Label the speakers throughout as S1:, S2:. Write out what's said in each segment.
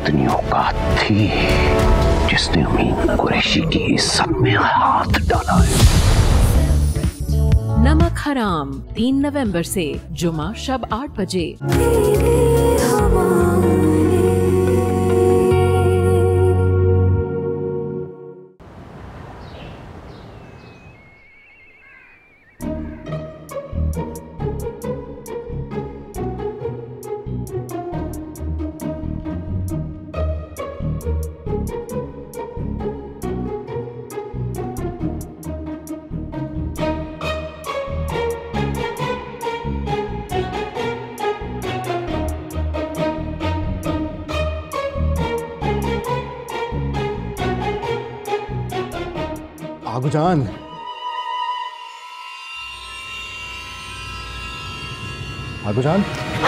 S1: कितनी औकात थी जिसने अमीन कुरैशी की इज्जत में हाथ डाला है।
S2: नमक हराम 3 नवंबर से जुमा शब 8 बजे।
S3: आगूजान, आगूजान,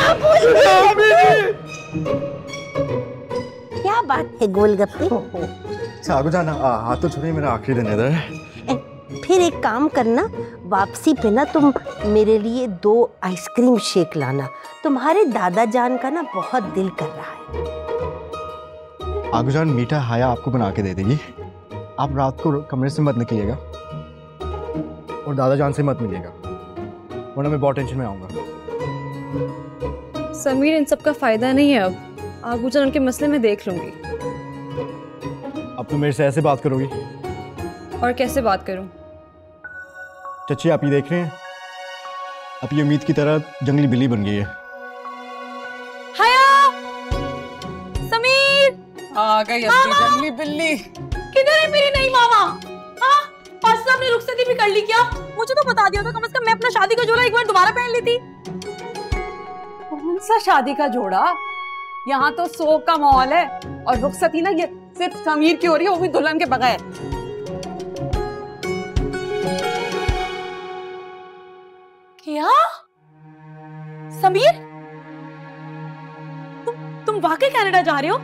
S4: क्या बात है गोलगप्पे?
S3: आगूजान, हाथ तो छोड़िए, मेरा आखिरी दिन इधर है।
S4: फिर एक काम करना, वापसी पे ना तुम मेरे लिए 2 आइसक्रीम शेक लाना। तुम्हारे दादा जान का ना बहुत दिल कर रहा है।
S3: आगूजान, मीठा हाया आपको बना के दे देगी। आप रात को कमरे से मत निकलिएगा और दादा जान से मत मिलिएगा, वरना मैं बहुत टेंशन में आऊंगा।
S5: समीर, इन सब का फायदा नहीं है। अब आगूजान उनके मसले में देख लूंगी।
S3: अब तो मेरे से ऐसे बात करोगी?
S5: और कैसे बात करूं?
S3: चची, आप ये देख रहे हैं, अब ये उम्मीद की तरह जंगली बिल्ली बन गई है।
S5: हाया! समीर!
S6: आ गई अपनी जंगली बिल्ली।
S5: किधर है मेरी नई मामा? हाँ, पास साहब ने रुखसती भी कर ली क्या? मुझे तो बता दिया था, कम से कम मैं अपना शादी का जोड़ा एक बार दोबारा पहन लेती।
S6: कौन सा शादी का जोड़ा? यहाँ तो सोग का माहौल है और रुखसती ना ये सिर्फ समीर की हो रही है, वो भी दुल्हन के बगैर।
S5: क्या? समीर, तुम वाकई कनाडा जा रहे हो?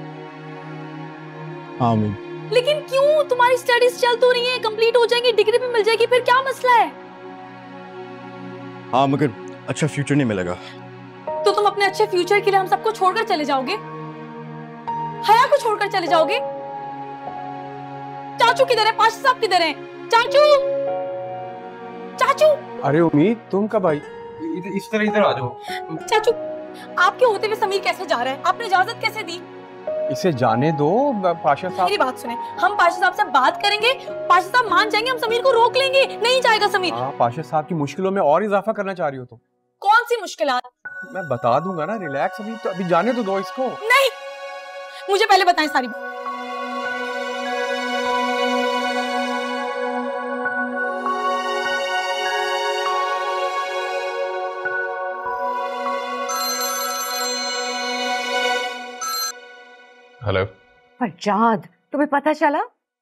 S3: हाँ अमीन।
S5: लेकिन क्यों? तुम्हारी स्टडीज चल तो रही है, कंप्लीट हो जाएंगी, डिग्री भी मिल जाएगी, फिर क्या मसला है?
S3: हाँ, मगर अच्छा फ्यूचर नहीं मिलेगा।
S5: तो तुम अपने अच्छे फ्यूचर के लिए हम सबको छोड़कर चले जाओगे? हया को छोड़कर चले जाओगे? चाचू किधर है? पाशा साहब किधर है? चाचू, चाचू!
S7: अरे उम्मीद, तुम कब आई? इस तरह इधर आ जाओ।
S5: चाचू, आपके होते हुए समीर कैसे जा रहा है? आपने इजाजत कैसे दी?
S7: इसे जाने दो, पाशा साहब।
S5: मेरी बात सुने, हम पाशा साहब से बात करेंगे, पाशा साहब मान जाएंगे, हम समीर को रोक लेंगे। नहीं जाएगा समीर।
S7: पाशा साहब की मुश्किलों में और इजाफा करना चाह रही हो तो?
S5: कौन सी मुश्किलात?
S7: मैं बता दूंगा ना, रिलैक्स, अभी जाने तो दो इसको।
S5: नहीं, मुझे पहले बताएं सारी बात।
S7: हेलो
S6: फरजाद, तुम्हें पता चला?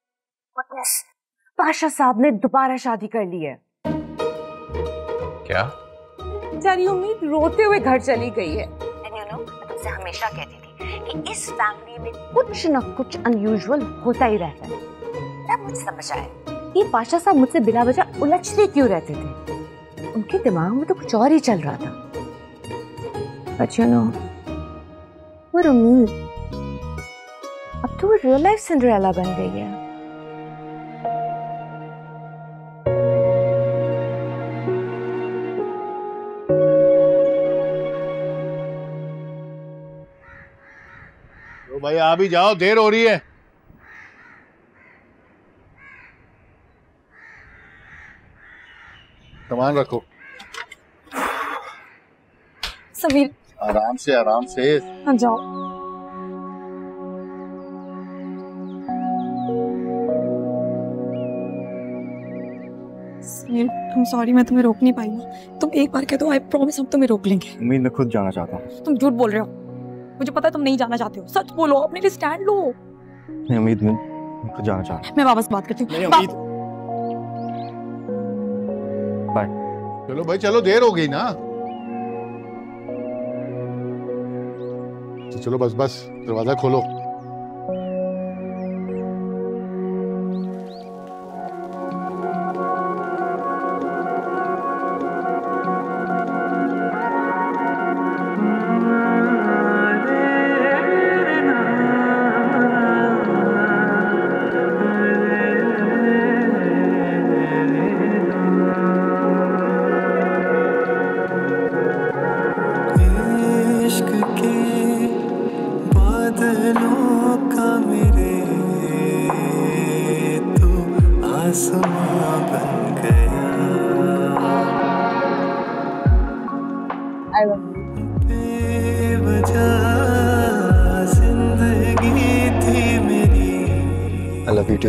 S6: पाशा साहब ने दोबारा शादी कर ली है।
S7: क्या?
S6: बेचारी उम्मीद रोते हुए घर चली गई है।
S8: मैं तुमसे हमेशा कहती थी कि इस फैमिली में कुछ न कुछ अनयूजुअल होता ही रहता है। तब मुझे समझ आया
S6: ये पाशा साहब मुझसे बिना वजह उलझते क्यों रहते थे। उनके दिमाग में तो कुछ और ही चल रहा था। But you know, और उम्मीद अब तो वो रियल लाइफ सिंड्रेला बन गई है।
S9: तो भाई आ भी जाओ, देर हो रही है। सामान रखो।
S5: समीर,
S9: आराम से आराम से।
S5: हाँ जाओ। I'm sorry, मैं तुम्हें रोक नहीं पाई ना। तुम एक बार कह दो, I promise हम तुम्हें रोक लेंगे।
S3: उम्मीद, मैं खुद जाना चाहता हूँ।
S5: तुम झूठ बोल रहे हो, मुझे पता है तुम नहीं जाना चाहते हो। सच बोलो, अपने लिए स्टैंड लो।
S3: नहीं उम्मीद, मैं खुद जाना चाहता हूँ।
S5: मैं वापस बात करती हूँ।
S3: बाय।
S9: चलो भाई चलो, देर हो गई ना। तो चलो बस बस, दरवाजा खोलो।
S5: I love
S3: I love you too.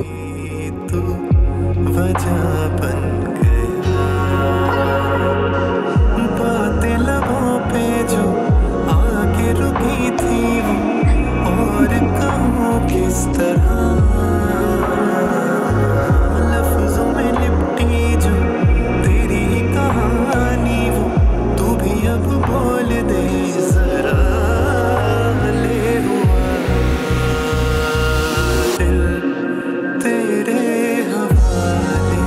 S10: बातें लबों पे जो आके रुकी थी वो और कहूँ किस तरह लफ्जों में लिपटी जो तेरी ही कहानी वो तू भी अब बोल दे जरा ले हुआ दिल तेरे हवाले।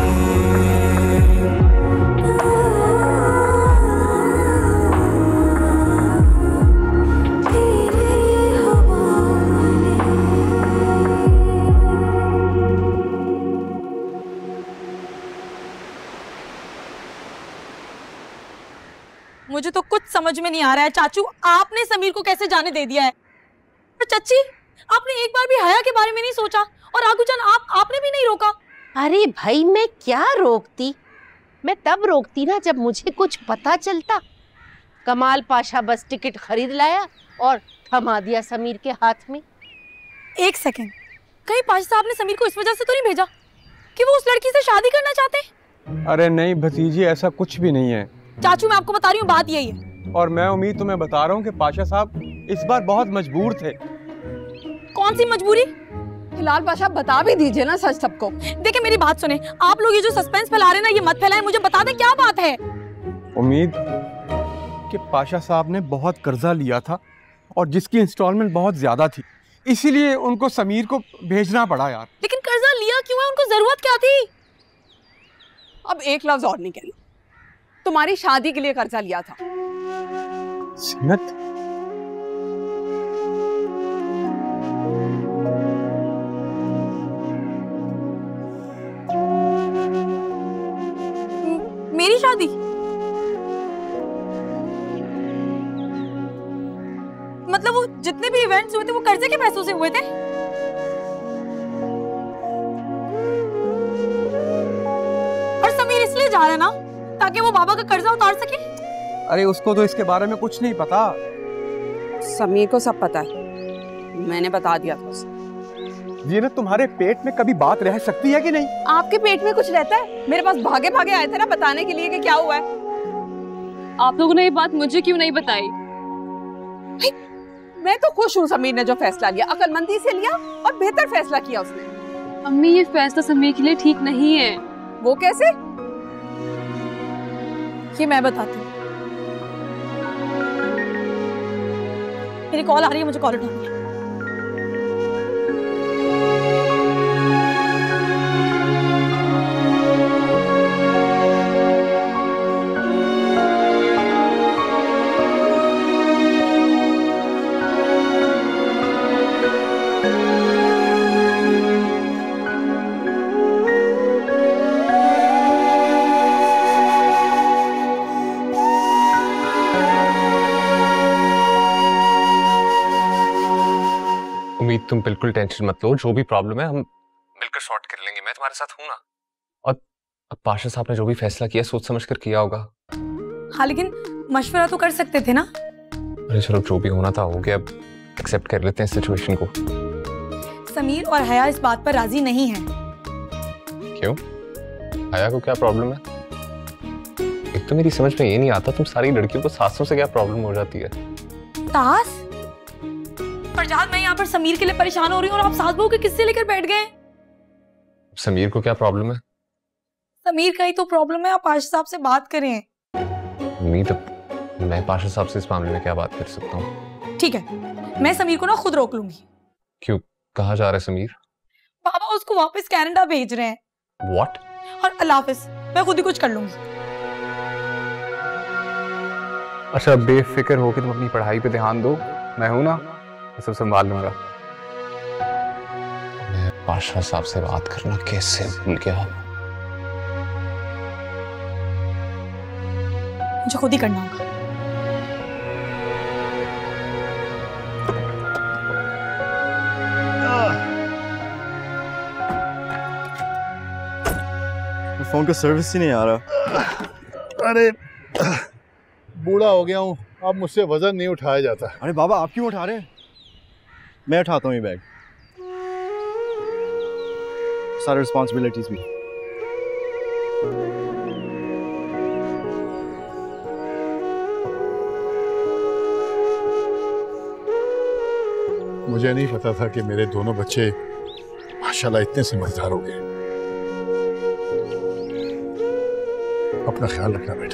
S5: मुझे तो कुछ समझ में नहीं आ रहा है चाचू, आपने समीर को कैसे जाने दे दिया है? और चच्ची, आपने एक बार भी हया के बारे में नहीं सोचा? और आगूजान आपने भी नहीं रोका?
S4: अरे भाई मैं क्या रोकती, मैं तब रोकती ना जब मुझे कुछ पता चलता। कमाल पाशा बस टिकट खरीद लाया और थमा दिया समीर के हाथ में।
S5: एक सेकंड, कहीं पाशा साहब ने समीर को इस वजह से तो नहीं भेजा कि वो उस लड़की से शादी करना चाहते हैं?
S7: अरे नहीं भतीजी, ऐसा कुछ भी नहीं है।
S5: चाचू मैं आपको बता रही हूँ, बात यही है।
S7: और मैं उम्मीद तुम्हें बता रहा हूँ कि पाशा साहब इस बार बहुत मजबूर थे।
S5: कौन सी मजबूरी?
S11: फिलहाल पाशा बता भी दीजिए ना सच सबको।
S5: देखिए मेरी बात सुने, आप लोग ये जो सस्पेंस फैला रहे हैं ना, ये मत फैलाएं, मुझे बता दें क्या बात है।
S7: उम्मीद कि पाशा साहब ने बहुत कर्जा लिया था और जिसकी इंस्टॉलमेंट बहुत ज्यादा थी, इसीलिए उनको समीर को भेजना पड़ा यार।
S5: लेकिन कर्जा लिया क्यों है? उनको जरूरत क्या थी?
S11: अब एक लफ्ज और नहीं कहना, तुम्हारी शादी के लिए कर्जा लिया था।
S7: सिमत,
S5: मेरी शादी? मतलब वो जितने भी इवेंट्स हुए थे वो कर्जे के पैसों से हुए थे? और समीर इसलिए जा रहा है ना ताकि वो बाबा का कर्जा उतार सके?
S7: अरे उसको तो इसके बारे में कुछ नहीं पता।
S11: समीर को सब पता है, मैंने बता दिया था उसे।
S7: ये ना तुम्हारे पेट में कभी बात रह सकती है कि नहीं?
S11: आपके पेट में कुछ रहता है? मेरे पास भागे भागे आए थे ना बताने के लिए कि क्या हुआ है।
S5: आप लोगों ने ये बात मुझे क्यों नहीं बताई?
S11: मैं तो खुश हूँ समीर ने जो फैसला लिया, अक्लमंदी से लिया और बेहतर फैसला किया उसने।
S5: अम्मी ये फैसला समीर के लिए ठीक नहीं है।
S11: वो कैसे?
S5: ये मैं बताती हूँ। मेरी कॉल आ रही है, मुझे कॉल उठानी है।
S12: उम्मीद तुम बिल्कुल टेंशन मत लो, जो भी प्रॉब्लम है हम मिलकर सॉर्ट कर लेंगे। मैं तुम्हारे साथ हूं ना। और अब पाशा साहब ने जो भी फैसला किया सोच समझ कर किया होगा।
S5: हाँ लेकिन मशवरा तो कर सकते थे ना।
S12: अरे चलो जो भी होना था हो गया, अब एक्सेप्ट कर लेते हैं सिचुएशन को।
S5: समीर और हया इस बात पर राजी नहीं है।
S12: क्यों? हया को क्या प्रॉब्लम है? एक तो मेरी समझ में ये नहीं आता, तुम सारी लड़कियों को सासों से क्या प्रॉब्लम हो जाती है?
S5: सास? फरजाद मैं यहाँ पर समीर के लिए परेशान हो रही हूँ और आप सास बहू के किस्से लेकर बैठ गए।
S12: समीर को क्या प्रॉब्लम है?
S5: समीर का ही तो प्रॉब्लम है, आप पाशा साहब से बात करें।
S12: उम्मीद मैं पाशा साहब से इस मामले में क्या बात कर सकता हूँ?
S5: ठीक है, मैं समीर को ना खुद रोक लूंगी।
S12: क्यों, कहाँ जा रहा है समीर?
S5: पापा उसको वापस कनाडा भेज रहे हैं।
S12: What?
S5: और अल्लाह हाफिज, मैं खुद ही कुछ कर लूंगी।
S13: अच्छा बेफिक्र होकर तुम अपनी पढ़ाई पे ध्यान दो, मैं हूं ना, मैं सब संभाल लूंगा।
S12: मैं पाशा साहब से बात करना कैसे भूल गया?
S5: मुझे खुद ही करना होगा।
S3: फोन का सर्विस ही नहीं आ रहा।
S9: अरे बूढ़ा हो गया हूँ, अब मुझसे वजन नहीं उठाया जाता।
S3: अरे बाबा आप क्यों उठा रहे हैं? मैं उठाता हूँ ये बैग, सारी रिस्पॉन्सिबिलिटीज भी।
S9: मुझे नहीं पता था कि मेरे दोनों बच्चे माशाल्लाह इतने समझदार हो गए। अपना ख्याल रखना बेटा।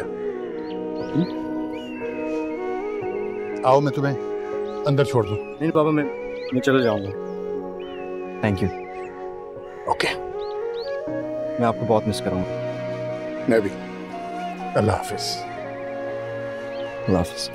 S9: आओ मैं तुम्हें अंदर छोड़ दूं।
S3: नहीं बाबा, मैं चले जाऊंगा। Thank you.
S9: ओके।
S3: मैं आपको बहुत मिस करूंगा।
S9: मैं भी। अल्लाह हाफिज।
S3: अल्लाह हाफिज।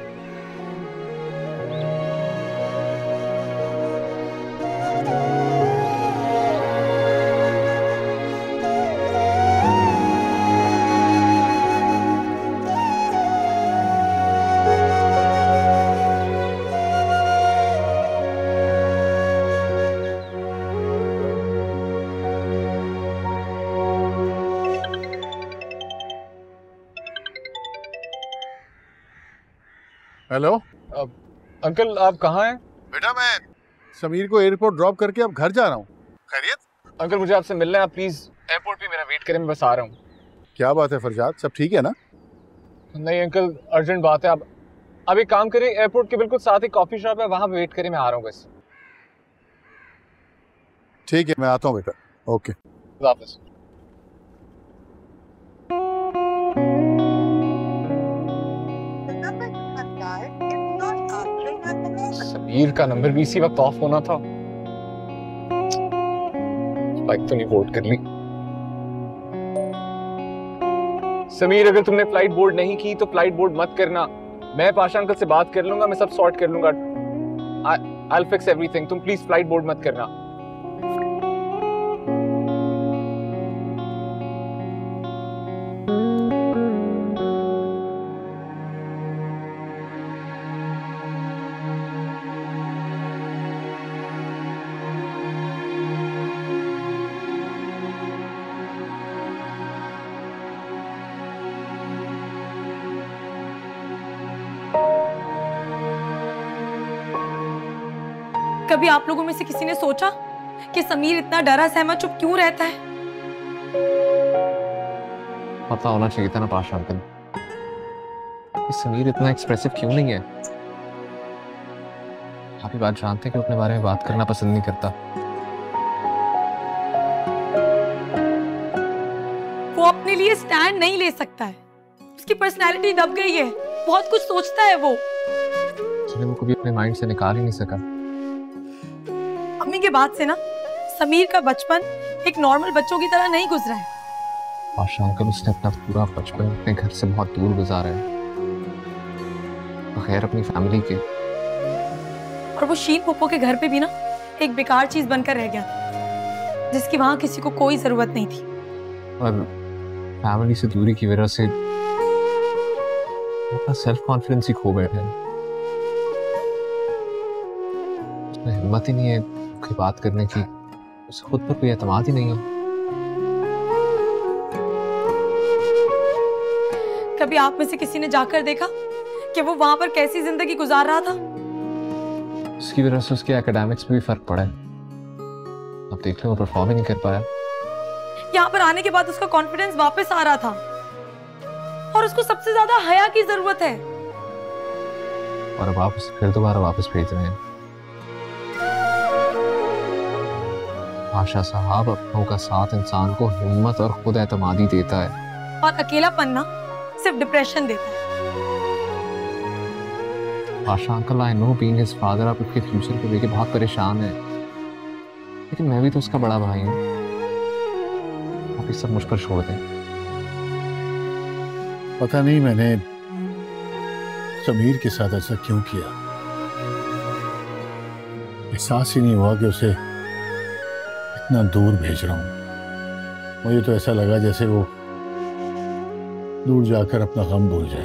S9: हेलो
S13: अंकल, आप कहाँ हैं?
S9: बेटा मैं समीर को एयरपोर्ट ड्रॉप करके अब घर जा रहा हूँ। खैरियत?
S13: अंकल मुझे आपसे मिलना है, आप प्लीज एयरपोर्ट पे मेरा वेट करें, मैं बस आ रहा हूँ।
S9: क्या बात है फरजाद, सब ठीक है ना?
S13: नहीं अंकल, अर्जेंट बात है। आप एक काम करें, एयरपोर्ट के बिल्कुल साथ ही कॉफी शॉप है, वहाँ पे वेट करें, मैं आ रहा हूँ बस।
S9: ठीक है, मैं आता हूँ बेटा। ओके,
S13: वापस। समीर का नंबर भी इसी वक्त ऑफ होना था। बाइक तो नहीं बोर्ड कर ली। समीर, अगर तुमने फ्लाइट बोर्ड नहीं की तो फ्लाइट बोर्ड मत करना। मैं पाशा अंकल से बात कर लूंगा, मैं सब सॉर्ट कर लूंगा। I'll fix everything. तुम प्लीज फ्लाइट बोर्ड मत करना।
S5: कभी आप लोगों में से किसी ने सोचा कि समीर इतना डरा सहमा चुप क्यों रहता है?
S12: पता होना चाहिए था ना पाशा अंकल कि समीर इतना एक्सप्रेसिव क्यों नहीं है। आप ही बात जानते हैं कि अपने बारे में बात करना पसंद नहीं करता।
S5: वो अपने लिए स्टैंड नहीं ले सकता है, उसकी पर्सनैलिटी दब गई है, बहुत कुछ सोचता है वो
S12: कभी अपने माइंड से निकाल ही नहीं सका।
S5: अम्मी के बाद से ना समीर का बचपन एक नॉर्मल बच्चों की तरह नहीं गुजरा है।
S12: पाशा अंकल, उसने अपना पूरा बचपन अपने घर से बहुत दूर गुजारा है, बगैर अपनी फैमिली के।
S5: और वो शीन पुप्पो के घर पे भी ना एक बेकार चीज बनकर रह गया था, जिसकी वहां किसी को कोई जरूरत नहीं थी।
S12: और फैमिली से दूरी की वजह से अपना सेल्फ कॉन्फिडेंस ही खो बैठे हैं। उसमें हिम्मत ही नहीं है कोई बात करने की, उसे खुद पर कोई एतमाद ही नहीं है।
S5: कभी आप में से किसी ने जाकर देखा कि वो वहां पर कैसी जिंदगी गुजार रहा था?
S12: उसकी वजह से उसके एकेडमिक्स में भी फर्क पड़ा है। अब देख लो, वो परफॉर्म ही नहीं कर पाया।
S5: यहाँ पर आने के बाद उसका कॉन्फिडेंस वापस आ रहा था, और उसको सबसे ज्यादा हया की जरूरत है।
S12: और अब आप उसे फिर दोबारा वापस भेज रहे हैं। आशा साहब, अपनों का साथ इंसान को हिम्मत और खुद एतमादी देता है,
S5: और अकेलापन ना सिर्फ डिप्रेशन देता है।
S12: Asha uncle, I know being his father, आप उसके फ्यूचर को लेके बहुत परेशान हैं, लेकिन मैं भी तो उसका बड़ा भाई हूँ। आप ये सब मुझ पर छोड़ दें।
S9: पता नहीं मैंने समीर के साथ ऐसा क्यों किया। एहसास ही नहीं हुआ कि उसे इतना दूर भेज रहा हूं। मुझे तो ऐसा लगा जैसे वो दूर जाकर अपना गम भूल जाए,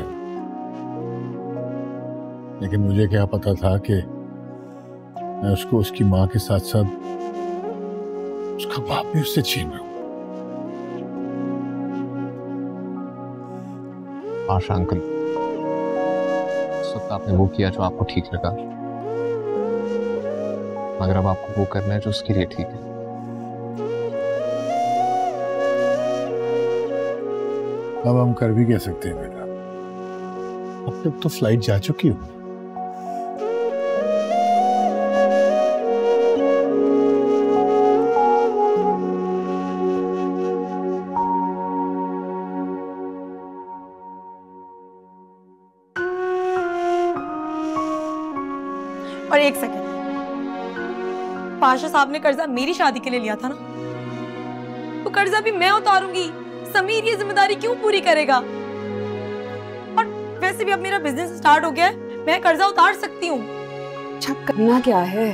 S9: लेकिन मुझे क्या पता था कि मैं उसको उसकी माँ के साथ साथ उसका बाप भी उससे छीन रहा हूं।
S12: आशा अंकल, वक्त आपने वो किया जो आपको ठीक लगा, मगर अब आपको वो करना है जो उसके लिए ठीक है।
S9: अब हम कर भी कह सकते हैं बेटा, अब तक तो फ्लाइट जा चुकी हो।
S5: और एक सेकंड, पाशा साहब ने कर्जा मेरी शादी के लिए लिया था ना, तो कर्जा भी मैं उतारूंगी। समीर ये जिम्मेदारी क्यों पूरी करेगा? और वैसे भी अब मेरा बिजनेस स्टार्ट हो गया है, मैं कर्जा उतार सकती हूँ।
S11: अच्छा करना क्या है?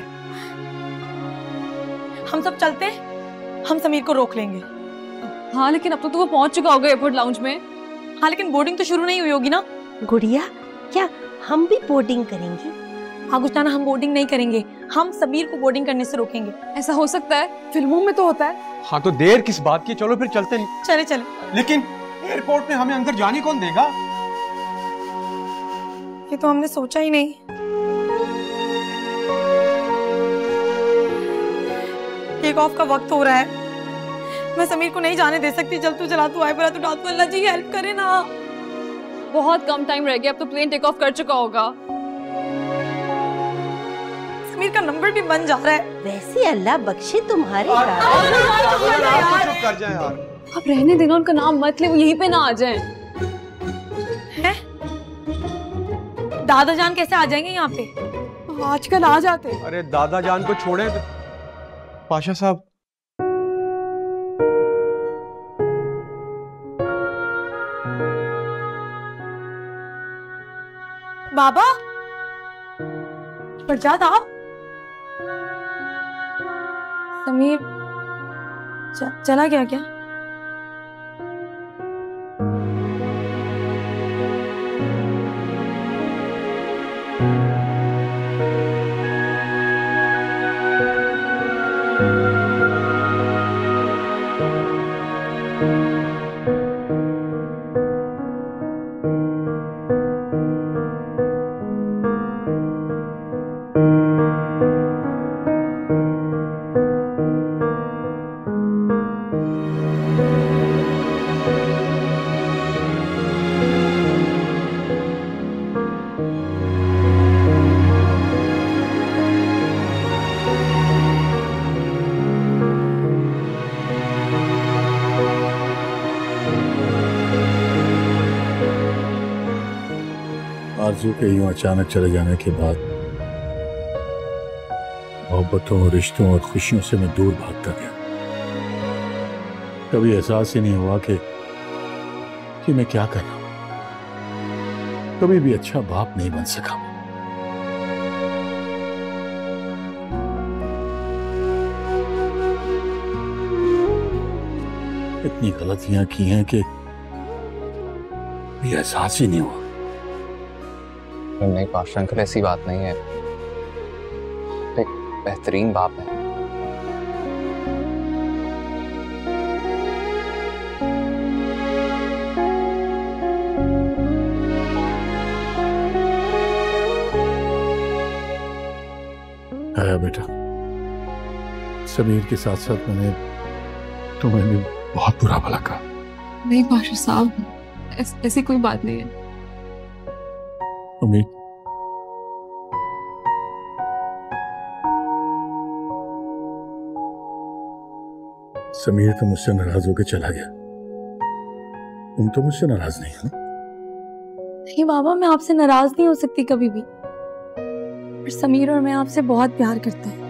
S5: हम सब चलते हैं, हम समीर को रोक लेंगे।
S14: हाँ लेकिन अब तो वो पहुंच चुका होगा एयरपोर्ट लाउंज में।
S5: हाँ लेकिन बोर्डिंग तो शुरू नहीं हुई होगी ना।
S4: गुड़िया, क्या हम भी बोर्डिंग करेंगे?
S5: हाँ गुस्ताना, हम बोर्डिंग नहीं करेंगे, हम समीर को बोर्डिंग करने से रोकेंगे।
S14: ऐसा हो सकता है?
S11: फिल्मों में तो होता है।
S7: हाँ तो देर किस बात की, चलो फिर चलते हैं।
S5: चले चले।
S7: लेकिन एयरपोर्ट में हमें अंदर जाने कौन देगा?
S5: ये तो हमने सोचा ही नहीं। टेक ऑफ का वक्त हो रहा है, मैं समीर को नहीं जाने दे सकती। जब तू चला तू आए, पर तू डाल, अल्लाह जी हेल्प करे ना।
S14: बहुत कम टाइम रह गया, अब तो प्लेन टेक ऑफ कर चुका होगा।
S5: समीर का नंबर भी बन जा रहा है।
S4: वैसे अल्लाह बख्शे तुम्हारे।
S14: अब रहने देना, उनका नाम मत ले, वो यहीं पे ना आ जाएं।
S5: हैं? दादा जान कैसे आ जाएंगे यहाँ पे?
S11: आजकल आ जाते।
S7: अरे दादा जान को छोड़े तो पाशा साहब।
S5: बाबा प्रजात, आप समीर चला गया क्या?
S9: आरज़ू के यूं अचानक चले जाने के बाद मोहब्बतों, रिश्तों और खुशियों से मैं दूर भागता गया। कभी एहसास ही नहीं हुआ कि मैं क्या कर रहा हूं। कभी भी अच्छा बाप नहीं बन सका। इतनी गलतियां की हैं कि एहसास ही नहीं हुआ।
S12: नहीं पाशा अंकल, ऐसी बात नहीं है, एक बेहतरीन बाप है।
S9: आया बेटा, समीर के साथ साथ मैंने तुम्हें भी बहुत बुरा भला कहा।
S14: नहीं पाशा साहब, ऐसी कोई बात नहीं है।
S9: उम्मीद, समीर तो मुझसे नाराज होकर चला गया, तुम तो मुझसे नाराज नहीं हो ना?
S5: नहीं बाबा, मैं आपसे नाराज नहीं हो सकती कभी भी। और समीर और मैं आपसे बहुत प्यार करते हैं।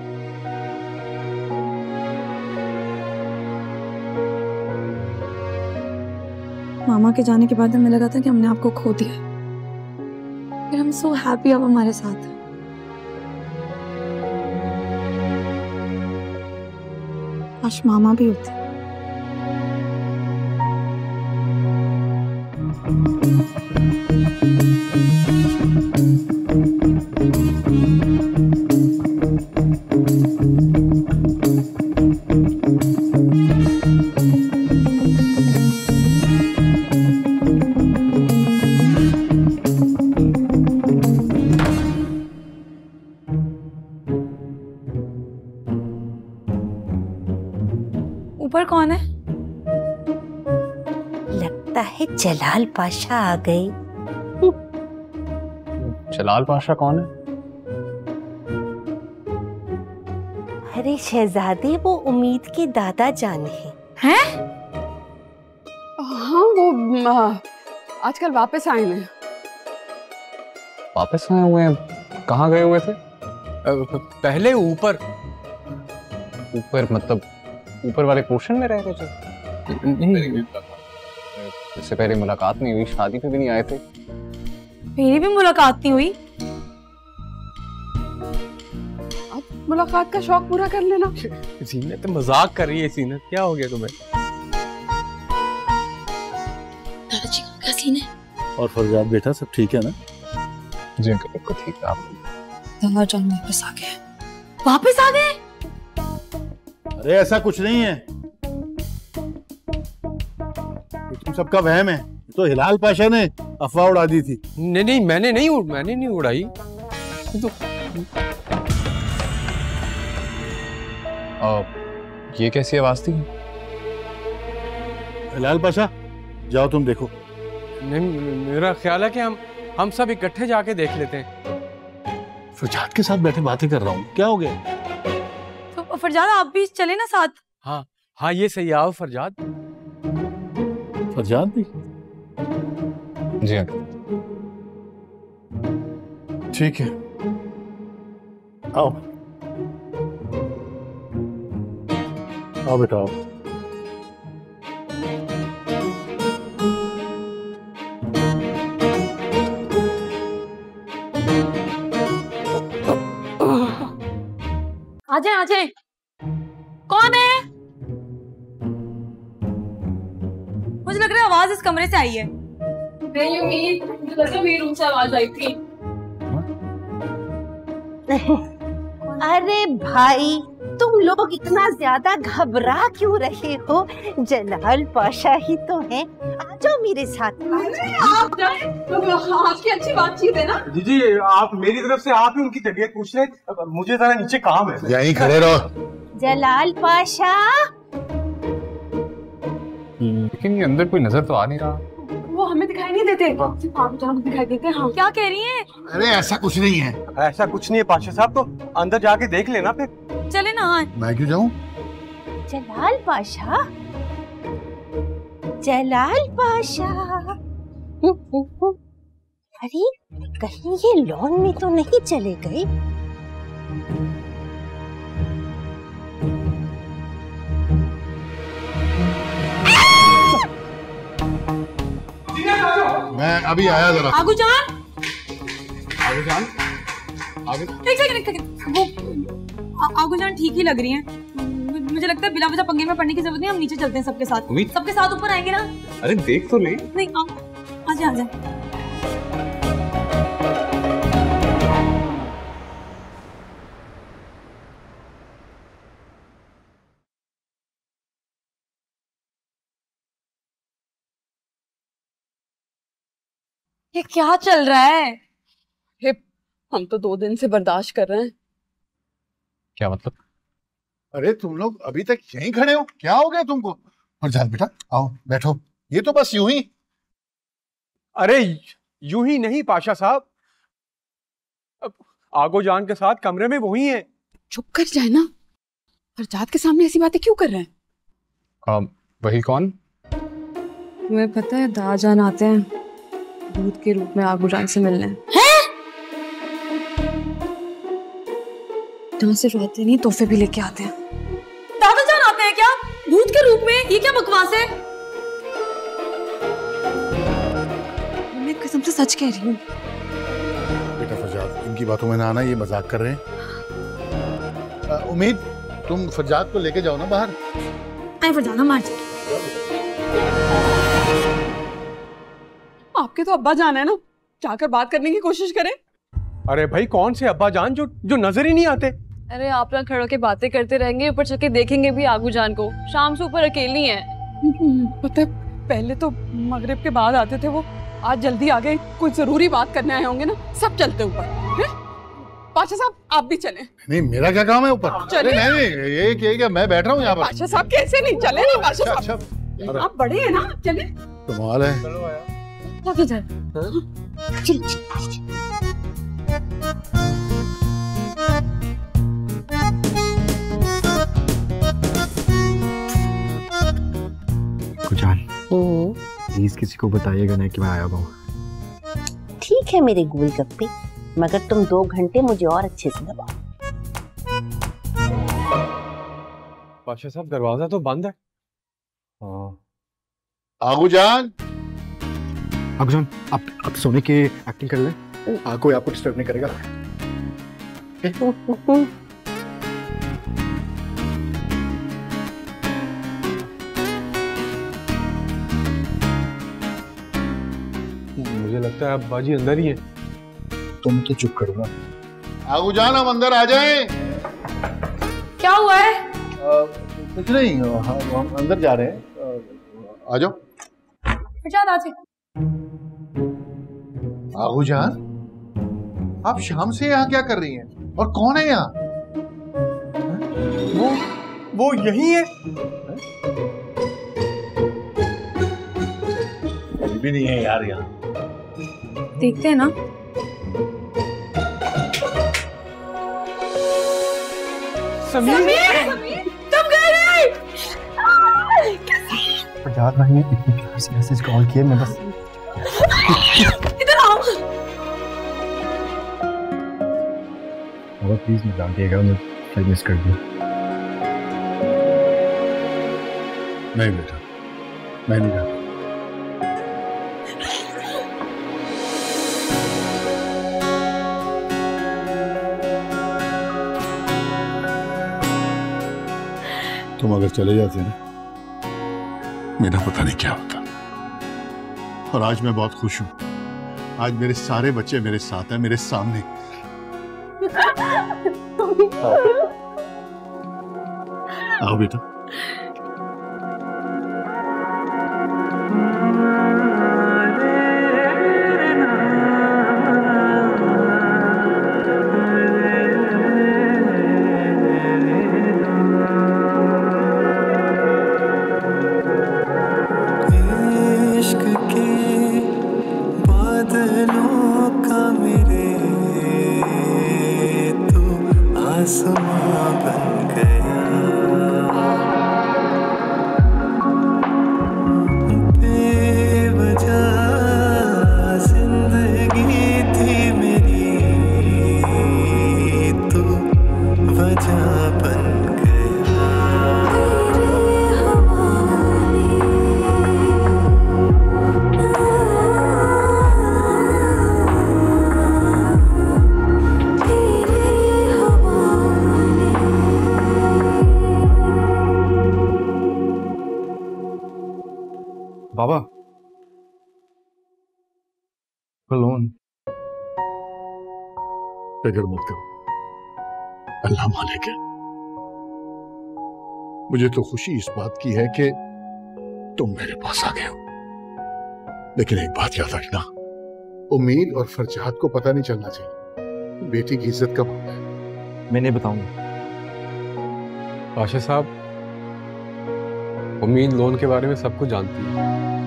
S5: मामा के जाने के बाद हमें लगा था कि हमने आपको खो दिया, फिर हम सो हैप्पी अब हमारे साथ है। काश मामा भी होते। कौन है?
S4: लगता है जलाल पाशा आ गए।
S13: जलाल पाशा कौन है?
S4: अरे शहजादे, वो उम्मीद के दादा जान हैं।
S11: हाँ, वो आजकल वापस आए हैं।
S13: वापस आए हुए हैं? कहाँ गए हुए थे?
S7: पहले ऊपर
S13: मतलब ऊपर वाले पोर्शन में रह रहे थे? नहीं, इससे पहले मुलाकात नहीं हुई, शादी पे भी नहीं आए थे।
S5: मेरी भी मुलाकात नहीं हुई।
S11: अब मुलाकात का शौक पूरा कर लेना।
S7: जीनत मजाक कर रही है। जीनत, क्या हो गया तुम्हें?
S5: दादाजी का क्या सीन है?
S9: और फरजाद बेटा सब ठीक है ना?
S13: जी अंकल, बिल्कुल ठीक है। आप
S5: दादाजान वापस आ गए। वापस आ गए?
S9: अरे ऐसा कुछ नहीं है, तुम सबका वहम है। तो हिलाल पाशा ने अफवाह उड़ा दी थी।
S7: नहीं, मैंने नहीं उड़ाई। तो
S13: ये कैसी आवाज थी?
S9: हिलाल पाशा, जाओ तुम देखो।
S7: नहीं, मेरा ख्याल है कि हम सब इकट्ठे जाके देख लेते हैं।
S9: फरजाद के साथ बैठे बातें कर रहा हूँ, क्या हो गया?
S5: तो फरजाद आप भी चले ना साथ।
S7: हाँ, ये सही। आओ फरजाद
S9: भी।
S13: जी अंकल।
S9: ठीक है, आओ बेटा आओ।
S5: आ जाए। कौन है? मुझे लग रहा है आवाज इस कमरे से आई है।
S14: नहीं उम्मीद, मुझे लगा मेरे रूम से आवाज आई थी।
S4: अरे भाई, तुम लोग इतना ज्यादा घबरा क्यों रहे हो? जलाल पाशा ही तो हैं। आ जाओ मेरे साथ।
S11: आप आपकी अच्छी बातचीत है ना?
S7: जी, आप मेरी तरफ से आप ही उनकी तबीयत पूछ रहे। मुझे जरा नीचे काम है।
S9: यहीं खड़े रहो।
S4: जलाल पाशा।
S13: लेकिन ये अंदर कोई नजर तो आ नहीं रहा।
S11: वो हमें दिखाई नहीं देते। आप जहाँ दिखाई देते हैं। हाँ।
S5: क्या कह रही हैं?
S9: अरे ऐसा कुछ नहीं है।
S7: ऐसा कुछ नहीं है पाशा साहब, तो अंदर जाके देख लेना फिर।
S5: चले ना।
S9: मैं क्यों जाऊं?
S4: जलाल पाशा, जलाल पाशा। अरे कहीं ये लॉन में तो नहीं चले गए?
S9: मैं अभी आया जरा।
S5: आगू जान।
S13: आगे
S5: एक सेकंड। वो आगू जान ठीक ही लग रही हैं। मुझे लगता है बिना वजह पंगे में पड़ने की जरूरत नहीं। हम नीचे चलते हैं सबके साथ। सबके साथ ऊपर आएंगे ना?
S13: अरे देख तो ले।
S5: नहीं, आजा। ये क्या चल रहा है?
S11: हम तो 2 दिन से बर्दाश्त कर रहे हैं।
S13: क्या मतलब?
S9: अरे तुम लोग अभी तक यहीं खड़े हो, क्या हो गया तुमको? फरजाद बेटा आओ बैठो। ये तो बस यूं ही।
S7: अरे यूं ही नहीं पाशा साहब, आगो जान के साथ कमरे में वही है।
S11: चुप कर जाए ना। फरजाद के सामने ऐसी बातें क्यों कर रहे हैं?
S13: वही कौन?
S14: तुम्हें पता है दादाजान आते हैं दूध के रूप में आगू जान से मिलने। जहाँ सिर्फ आते नहीं, तोहफे भी लेके आते हैं।
S5: दादाजान आते हैं क्या भूत के रूप में? ये क्या बकवास है?
S14: मैं कसम से सच कह रही हूँ।
S9: बेटा फरजाद, इनकी बातों में ना आना, ये मजाक कर रहे हैं। उम्मीद, तुम फरजाद को लेके जाओ ना बाहर।
S5: आई फरजाद, हम मार।
S11: आपके तो अब्बा जान है ना, जाकर बात करने की कोशिश करें।
S7: अरे भाई, कौन से अब्बा जान जो नजर ही नहीं आते?
S14: अरे आप ना खड़े होके बातें करते रहेंगे, ऊपर चल के देखेंगे भी आगू जान को। शाम से ऊपर अकेली है।
S11: पता है, पहले तो मगरिब के बाद आते थे वो, आज जल्दी आ गए। कोई जरूरी बात करने आए होंगे ना, सब चलते ऊपर। पाशा साहब आप भी चलें।
S9: नहीं, मेरा क्या काम है ऊपर?
S11: चलिए।
S9: नहीं, ये क्या, मैं बैठ रहा हूँ यहाँ पर।
S11: पाशा साहब कैसे नहीं चले ना पाशा साहब।
S9: अच्छा,
S11: आप बड़े हैं ना, चले।
S9: कमाल है।
S3: जान प्लीज किसी को बताइएगा नहीं कि मैं आया हूँ।
S4: ठीक है मेरे गोलगप्पे, मगर तुम 2 घंटे मुझे और अच्छे से दबाओ।
S7: पाशा साहब दरवाजा तो बंद है।
S9: आगू जान
S3: आप सोने की एक्टिंग कर लें, कोई आपको डिस्टर्ब नहीं करेगा।
S7: मुझे लगता है अब बाजी अंदर ही है।
S3: तुम तो चुप करो।
S9: आगू जान, हम अंदर आ जाएं।
S5: क्या हुआ है?
S9: कुछ नहीं, हम अंदर जा रहे हैं। आ जाओ। आगू जान, आप शाम से यहाँ क्या कर रही हैं? और कौन है यहाँ?
S7: वो यही है।
S9: कोई भी नहीं है यार यहाँ।
S14: देखते हैं ना।
S7: समीर,
S5: तुम गए नहीं।
S3: फरजाद भाई ने इतने प्यार से मैसेज कॉल किए, मैं बस
S5: इधर आओ।
S3: प्लीज मत डांटिएगा, मैं फ्लाइट मिस कर दूँ।
S9: नहीं बेटा, मैं नहीं जाता। तुम अगर चले जाते ना, मेरा पता नहीं क्या होता। और आज मैं बहुत खुश हूं। आज मेरे सारे बच्चे मेरे साथ हैं, मेरे सामने। आओ बेटा।
S3: बाबा लोन
S9: फिक्र मत करो, अल्लाह मालिक है। मुझे तो खुशी इस बात की है कि तुम मेरे पास आ गए हो। लेकिन एक बात याद रखना, उम्मीद और फरजाद को पता नहीं चलना चाहिए। बेटी की इज्जत कब होता है।
S3: मैं नहीं बताऊंगा।
S7: पाशा साहब, उम्मीद लोन के बारे में सब कुछ जानती है।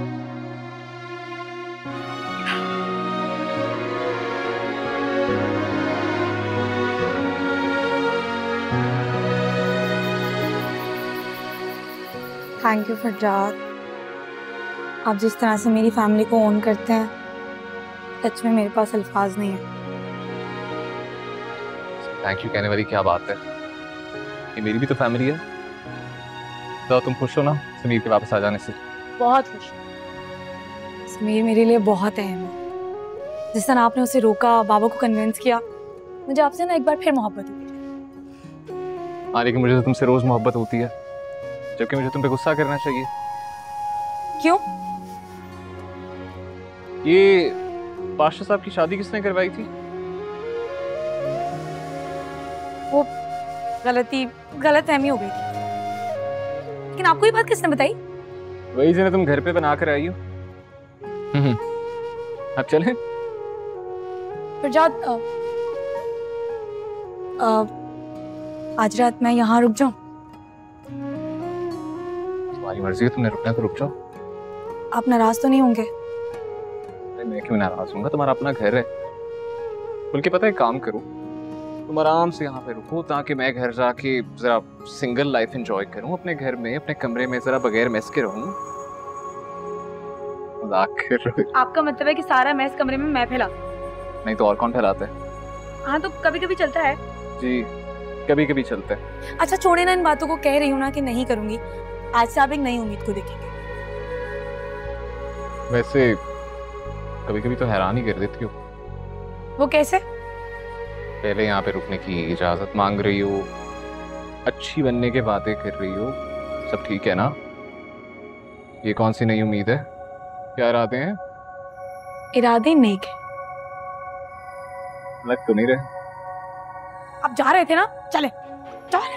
S5: थैंक यू फरजाद, आप जिस तरह से मेरी फैमिली को ओन करते हैं, सच में मेरे पास अल्फाज नहीं है।
S13: थैंक यू कहने वाली क्या बात है, ये मेरी भी तो फैमिली है। तो तुम खुश हो ना समीर के वापस आ जाने से?
S5: बहुत खुश हूँ। समीर मेरे लिए बहुत अहम है। जिस तरह आपने उसे रोका, बाबा को कन्विंस किया, मुझे आपसे ना एक बार फिर मोहब्बत हुई।
S13: हाँ, लेकिन मुझे तो तुमसे रोज मोहब्बत होती है, जबकि मुझे तुम पे गुस्सा करना चाहिए।
S5: क्यों?
S13: ये पाशा साहब की शादी किसने करवाई थी?
S5: वो गलतफहमी हो गई थी। लेकिन आपको ये बात किसने बताई?
S13: वही जिन्हें तुम घर पे बना कर आई हो। अब चलें?
S5: फरजाद, आज रात मैं यहाँ रुक जाऊं?
S13: तुम्हारी मर्जी है, तुमने रुकना है तो रुक जाओ।
S5: आप नाराज तो नहीं होंगे?
S13: मैं क्यों नाराज हूँ, तुम्हारा अपना घर है। बल्कि पता है काम करो, तुम आराम से यहाँ पे रुको ताकि मैं घर जाके जरा सिंगल लाइफ एंजॉय करूँ अपने घर में, अपने कमरे में जरा बगैर मेस के रहूँ। मजाक कर रहे हो?
S5: आपका मतलब है कि सारा मैस कमरे में मैं फैला?
S13: नहीं तो और कौन फैलाता है?
S5: हाँ तो कभी कभी चलता है
S13: जी, कभी कभी चलता है।
S5: अच्छा छोड़े ना इन बातों को, कह रही हूँ ना कि नहीं करूंगी। आज से आप एक नई उम्मीद को देखेंगे।
S13: वैसे कभी कभी तो हैरान ही कर देती हो।
S5: वो कैसे?
S13: पहले यहाँ पे रुकने की इजाजत मांग रही हो, अच्छी बनने के बातें कर रही हो, सब ठीक है ना? ये कौन सी नई उम्मीद है? क्या इरादे हैं?
S5: इरादे नेक है।
S13: लग तो नहीं रहे।
S5: आप जा रहे थे ना, चले चले।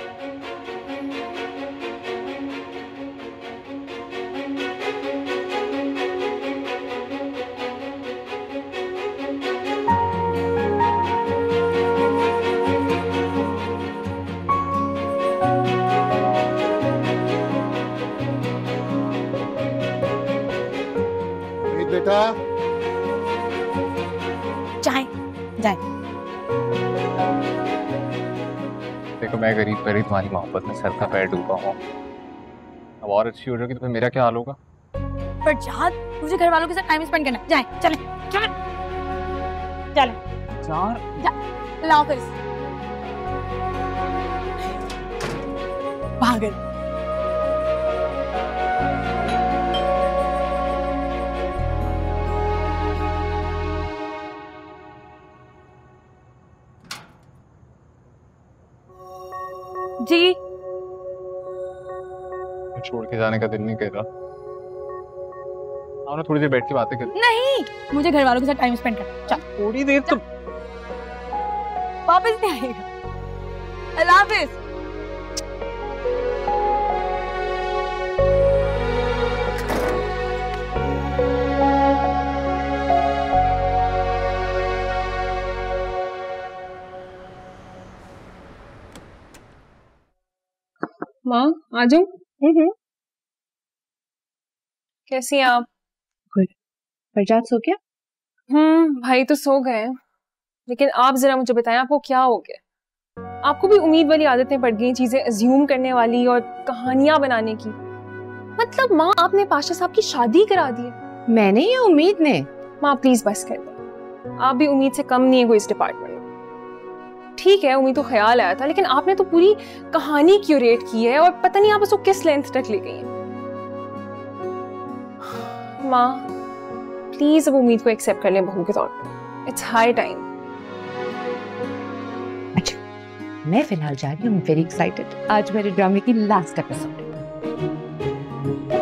S9: बेटा
S5: जाए जाए।
S13: देखो मैं गरीब गरीब तुम्हारी मोहब्बत में सर का पैर डूबा हूँ। अब और अच्छी हो जाएगी तो फिर मेरा क्या हाल होगा?
S5: पर जहाज मुझे घर वालों के साथ टाइम स्पेंड करना है। जाए चले चले चले
S13: यार।
S5: लाओ फिर पागल। जी
S13: छोड़ के जाने का दिल नहीं कर रहा। आओ ना थोड़ी देर बैठ के बातें करते।
S5: नहीं, मुझे घर वालों के साथ टाइम स्पेंड करना। चल
S13: थोड़ी देर तो
S5: वापस नहीं आएगा। अल्लाह हाफिज।
S14: माँ आ जाओ। कैसी हैं आप?
S6: गुड। फरजाद सो गया?
S14: भाई तो सो गए, लेकिन आप जरा मुझे बताएं आपको क्या हो गया? आपको भी उम्मीद वाली आदतें पड़ गई, चीजें अज्यूम करने वाली और कहानियां बनाने की। मतलब माँ आपने पाशा साहब की शादी करा दी है।
S6: मैंने या उम्मीद ने?
S14: माँ प्लीज बस कर दो, आप भी उम्मीद से कम नहीं है कोई इस डिपार्टमेंट में। ठीक है उम्मीद तो ख्याल आया था, लेकिन आपने तो पूरी कहानी क्यूरेट की है और पता नहीं आप उसको किस लेंथ तक ले गई हैं। माँ प्लीज अब उम्मीद को एक्सेप्ट कर लें बहू के तौर पे। It's high time.
S6: अच्छा मैं फिलहाल जा रही हूँ, वेरी एक्साइटेड। आज मेरे ड्रामे की लास्ट एपिसोड।